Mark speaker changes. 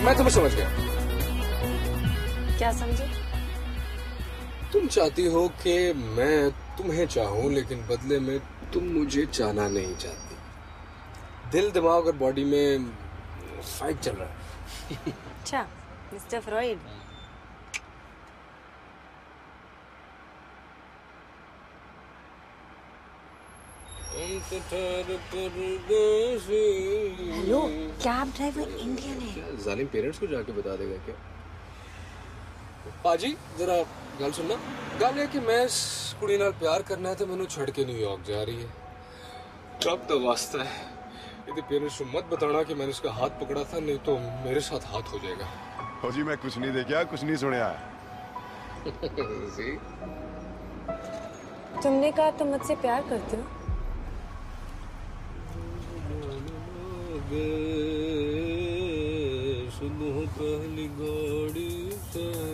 Speaker 1: मैं तुम्हें समझ गया।
Speaker 2: क्या समझे?
Speaker 1: तुम चाहती हो कि मैं तुम्हें चाहूं, लेकिन बदले में तुम मुझे चाहना नहीं चाहती। दिल, दिमाग और बॉडी में फाइट चल रहा है।
Speaker 2: अच्छा, mister Freud. Hello, cab driver Indian है।
Speaker 1: क्या जालिम पेरेंट्स को जाके बता देगा क्या? पाजी जरा गल सुनना। गल है कि मैं इस कुड़ी नाल प्यार करना है तो मैनू छड़ के न्यूयॉर्क जा रही है। कब तो वास्ता है, यदि पेरेंट्स को मत बताना कि मैंने उसका हाथ पकड़ा था, नहीं तो मेरे साथ हाथ हो जाएगा।
Speaker 3: हो जी, मैं कुछ नहीं देखा, कुछ नहीं सुना।
Speaker 2: तुमने कहा तुम मुझसे प्यार करते हो।
Speaker 1: सुबह पहली गाड़ी से